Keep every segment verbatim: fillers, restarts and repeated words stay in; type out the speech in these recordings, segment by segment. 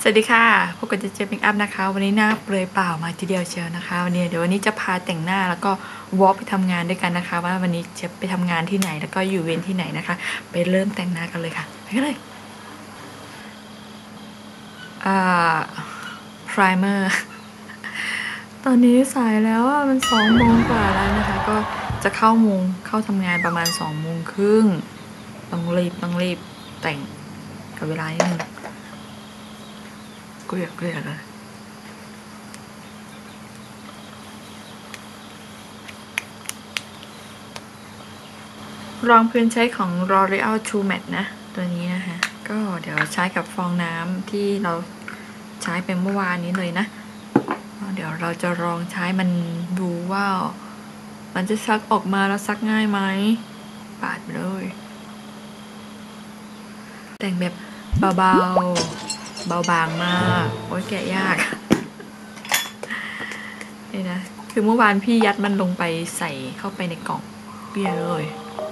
สวัสดีค่ะพบกับเจเจเมคอัพนะคะวันนี้หน้าเปลือยเปล่ามาทีเดียวเชียวนะคะวันนี้เดี๋ยววันนี้จะพาแต่งหน้าแล้วก็วอล์กไปทำงานด้วยกันนะคะว่าวันนี้จะไปทำงานที่ไหนแล้วก็อยู่เวรที่ไหนนะคะไปเริ่มแต่งหน้ากันเลยค่ะไปกันเลยอ่า primer ตอนนี้สายแล้วอ่ะมันสองโมงกว่าแล้วนะคะก็จะเข้าโมงเข้าทำงานประมาณสองโมงครึ่งต้องรีบต้องรีบแต่งกับเวลานิดนึงเกลียดเกลียดเลยรองพื้นใช้ของ L'Oreal True Matte นะตัวนี้นะคะก็เดี๋ยวใช้กับฟองน้ำที่เราใช้เป็นเมื่อวานนี้เลยนะเดี๋ยวเราจะลองใช้มันดูว่ามันจะซักออกมาแล้วซักง่ายไหมปาดเลยแต่งแบบเบาๆเบาบางมากโอ้ยแกะยากนี่นะคือเมื่อวานพี่ยัดมันลงไปใส่เข้าไปในกล่องเบี้ยเลย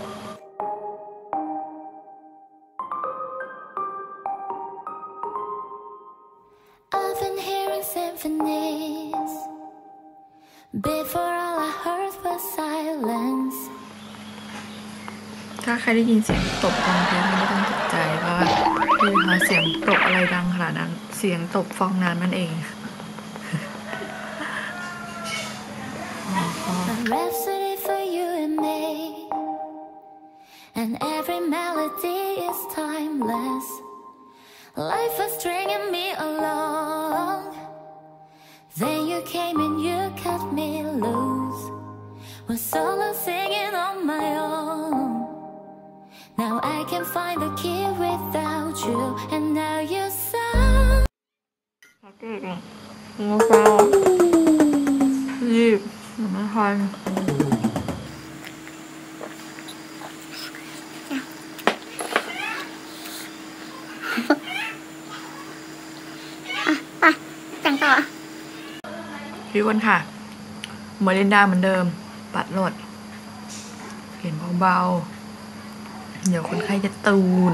ถ้าใครได้ยินเสียงตบกองเพลงไม่ต้องตกใจเพราะว่าคือหาเสียงตบอะไรดังขนาดนั้นเสียงตบฟองน้ำนั่นเองAnd every melody is timeless. Life was stringing me along. Then you came and you cut me loose. Was solo singing on my own. Now I can find the key without you. And now you sound. Okay, no problem. Leave. I'm not home.พี่วันค่ะเมอรินดาเหมือนเดิมปัดโหลดเปลี่ยนเบาๆเดี๋ยวคนไข้จะตูน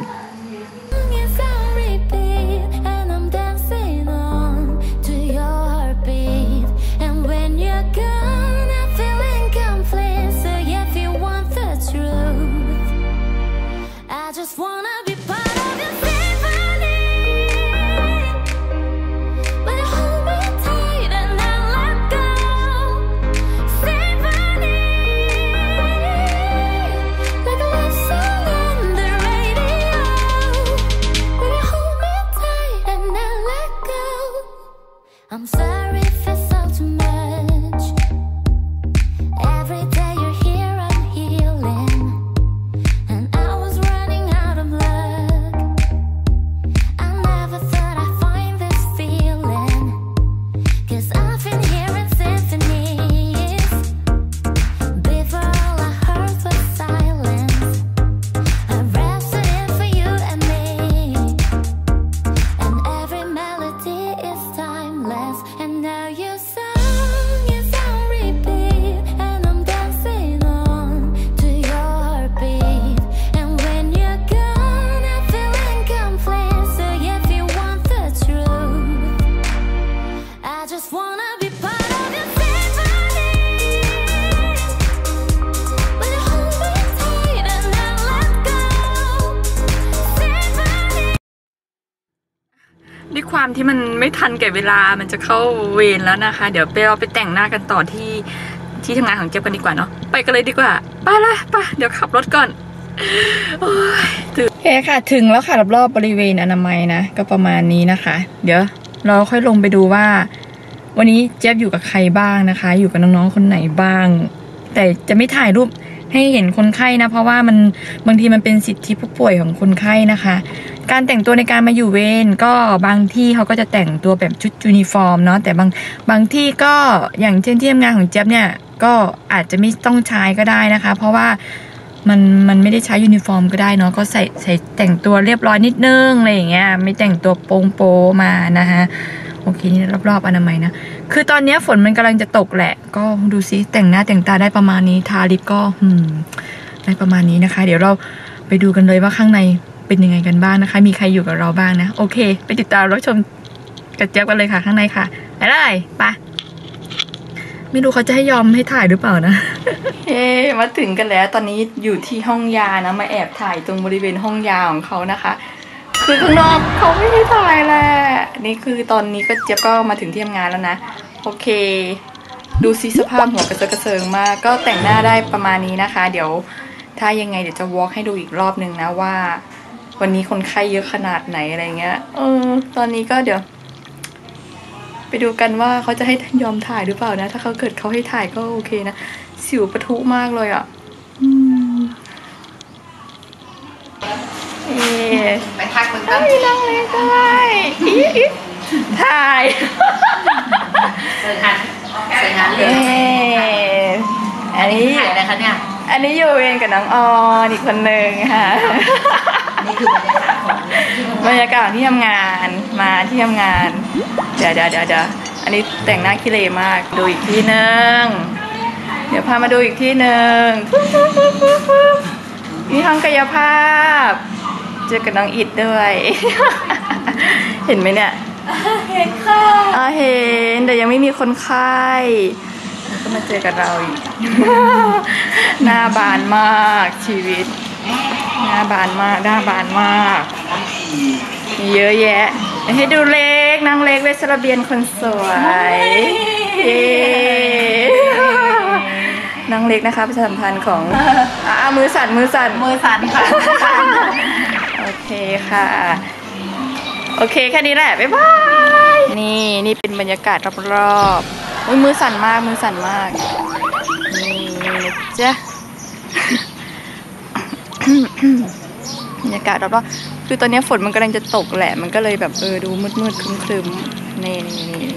I'm sorry if it's all too much. Every day you're here, I'm healing. And I was running out of luck. I never thought I'd find this feeling. Cause I've been hearing symphonies. Before all I heard was silence. A rhapsody for you and me. And every melody is timeless. And now you sound, you sound repeat. And I'm dancing on to your beat. And when you're gone, I feel incomplete. So if you want the truth, I just wanna be part of your symphony. But you hold me tight and then let go. Symphony. ด้วยความที่มันไม่ทันแก่เวลามันจะเข้าเวรแล้วนะคะเดี๋ยวไปเราไปแต่งหน้ากันต่อที่ที่ทำงานของเจ๊กันดีกว่าเนาะไปกันเลยดีกว่าไปละไปเดี๋ยวขับรถก่อนโอ้ยถึงโอเคค่ะถึงแล้วค่ะรอบๆบริเวณอนามัยนะก็ประมาณนี้นะคะเดี๋ยวเราค่อยลงไปดูว่าวันนี้เจ๊อยู่กับใครบ้างนะคะอยู่กับน้องๆคนไหนบ้างแต่จะไม่ถ่ายรูปให้เห็นคนไข้นะเพราะว่ามันบางทีมันเป็นสิทธิผู้ป่วยของคนไข้นะคะการแต่งตัวในการมาอยู่เวรก็บางที่เขาก็จะแต่งตัวแบบชุดยูนิฟอร์มเนาะแต่บางบางที่ก็อย่างเช่นที่ทำงานของเจ๊บเนี่ยก็อาจจะไม่ต้องใช้ก็ได้นะคะเพราะว่ามันมันไม่ได้ใช้ยูนิฟอร์มก็ได้เนาะก็ใส่ใส่แต่งตัวเรียบร้อยนิดนึงอะไรอย่างเงี้ยไม่แต่งตัวโป๊งโปมานะคะโอเคนี่รอบๆอนามัยนะคือตอนนี้ฝนมันกำลังจะตกแหละก็ดูซิแต่งหน้าแต่งตาได้ประมาณนี้ทาลิปก็หืมได้ประมาณนี้นะคะเดี๋ยวเราไปดูกันเลยว่าข้างใน เป็นยังไงกันบ้างนะคะมีใครอยู่กับเราบ้างนะโอเคไปติดตามรับชมกระเจี๊ยบกันเลยค่ะข้างในค่ะไปเลยไปไม่รู้เขาจะให้ยอมให้ถ่ายหรือเปล่านะ เฮ้มาถึงกันแล้วตอนนี้อยู่ที่ห้องยานะมาแอบถ่ายตรงบริเวณห้องยาของเขานะคะคือข้างนอกเขาไม่ให้ถ่ายแหละนี่คือตอนนี้ก็เจี๊ยบก็มาถึงที่ทำงานแล้วนะโอเคดูซิสภาพหัวกระเซาะกระเซิงมากก็แต่งหน้าได้ประมาณนี้นะคะเดี๋ยวถ้ายังไงเดี๋ยวจะวอล์กให้ดูอีกรอบนึงนะว่าวันนี้คนไข้เยอะขนาดไหนอะไรเงี้ยเออตอนนี้ก็เดี๋ยวไปดูกันว่าเขาจะให้ยอมถ่ายหรือเปล่านะถ้าเขาเกิดเขาให้ถ่ายก็โอเคนะสิวปะทุมากเลยอ่ะอืมเอ๊ะไปทักคนตั้งไม่นั่งเลยได้ถ่ายเสิร์ชหันเสิร์ชหันเลเอ๊ยะอันนี้ถ่ายอะไรคะเนี่ยอันนี้อยู่เองกับน้องออนอีกคนหนึ่งค่ะนี่คือบรรยากาศของบรรยากาศที่ทำงานมาที่ทำงานเดี๋ยวเดี๋ยวเดี๋ยวเดี๋ยวอันนี้แต่งหน้าขี้เลมากดูอีกที่หนึ่งเดี๋ยวพามาดูอีกที่หนึ่งนี่ห้องกายภาพเจอกับน้องอิดด้วย เห็นไหมเนี่ยเห็นค่ะอ่าเห็นแต่ยังไม่มีคนไข้แล้วก็มาเจอกับเราอีก หน้าบานมากชีวิตหน้าบานมากหน้าบานมากมีเยอะแยะให้ดูเล็กนางเล็กเวสระเบียนคนสวยเย้นางเล็กนะคะประชาสัมพันธ์ของอ่ามือสั่นมือสั่นมือสั่นค่ะโอเคค่ะโอเคแค่นี้แหละบ๊ายบายนี่นี่เป็นบรรยากาศรอบๆอุ้ยมือสั่นมากมือสั่นมากนี่จ้ะ บรรยากาศรอบๆคือตอนนี้ฝนมันกำลังจะตกแหละมันก็เลยแบบเออดูมืดๆครึมๆนี่นี่นี่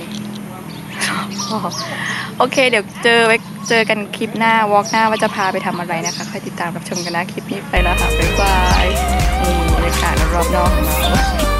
โอเคเดี๋ยวเจอไว้เจอกันคลิปหน้าวอล์กหน้าว่าจะพาไปทำอะไรนะคะใครติดตามรับชมกันนะคลิปนี้ไปแล้วค่ะบ๊ายบายนี่บรรยากาศรอบๆนอกของเรา